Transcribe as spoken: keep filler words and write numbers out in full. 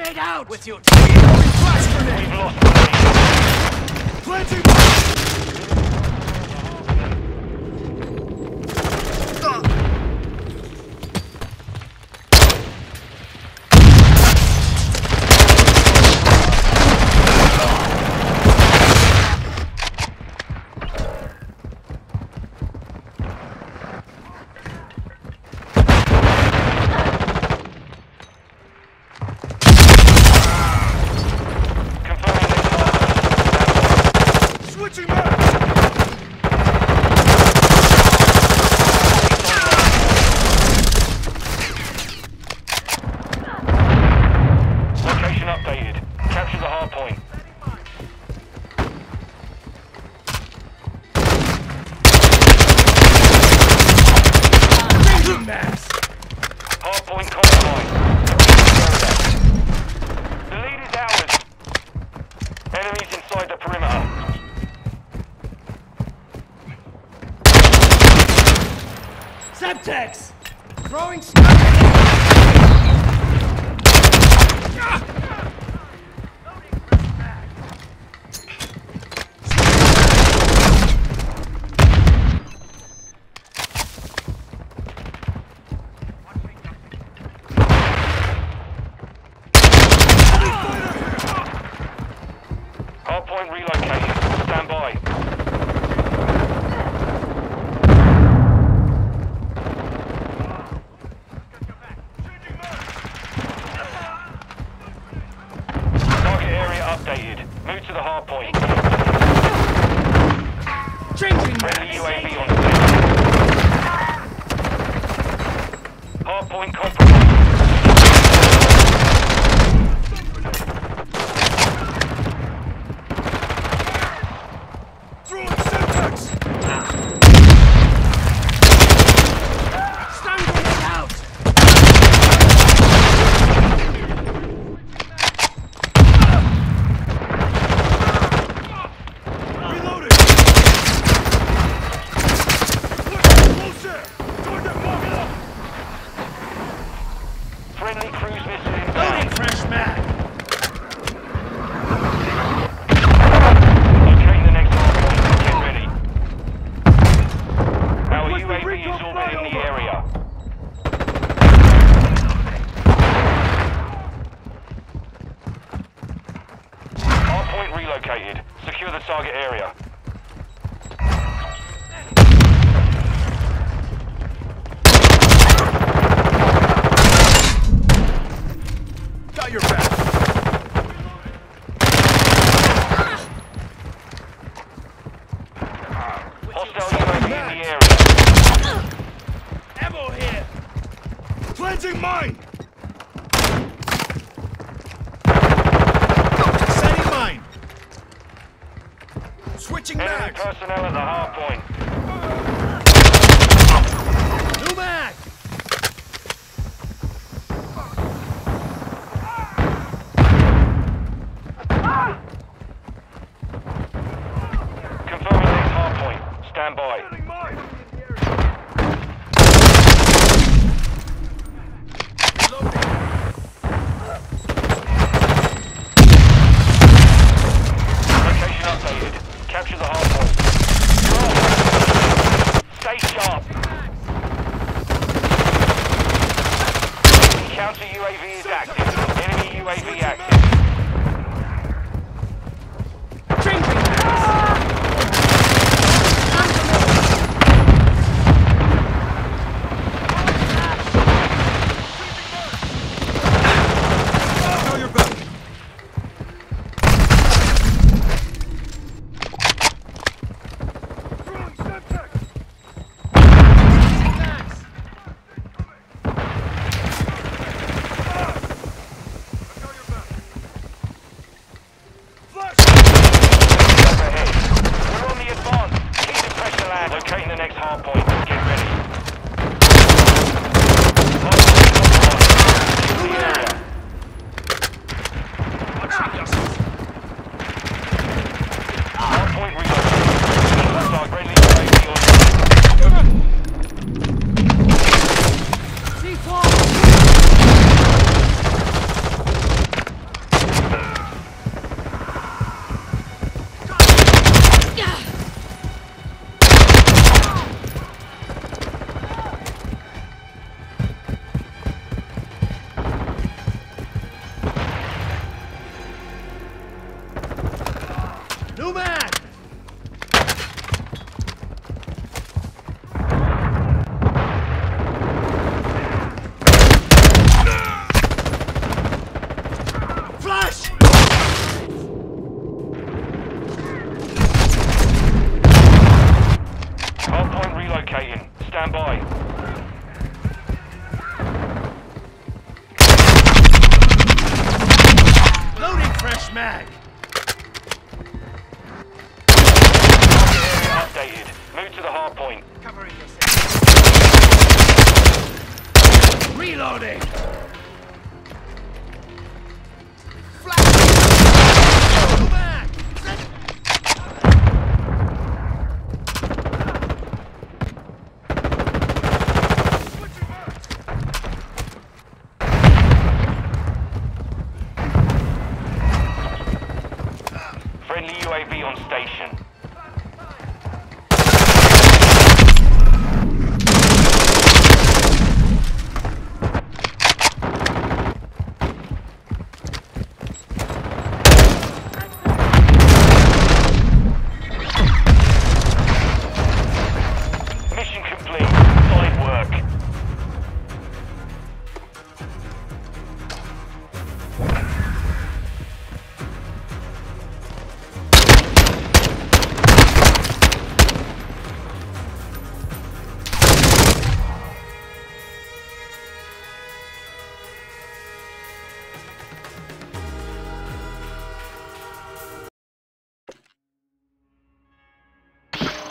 grenade out! With your Flash grenade! We've lost the lead. Planting! Hardpoint compromised. The lead is ours. Enemies inside the perimeter. Semtex! Throwing smoke! Hardpoint relocated. Stand by. Target area updated. Move to the hardpoint. Changing Friendly U A V on station. Hardpoint compromised. Friendly cruise missile inbound. Loading fresh mag! Locating the next hardpoint. Get ready. Our U A V is orbiting the area. Hardpoint relocated. Secure the target area. Got your back. Hostile U A V in the area. Ammo here! Cleansing mine! Setting mine! Switching Enemy mags! personnel at the hardpoint. New mag! Confirming next hardpoint. Stand by. Location updated. Capture the hardpoint. Stay sharp. Counter U A V is active. Enemy U A V active. Changing mags! Know your back. Overhead. We're on the advance. Keep the pressure land. Locating the next hardpoint. Get ready. Hardpoint compromised. Secure the area. Hardpoint relocated. Hostile friendly U A V on C four! Reloading! Go back! Friendly U A V on station. Mission complete. Solid work.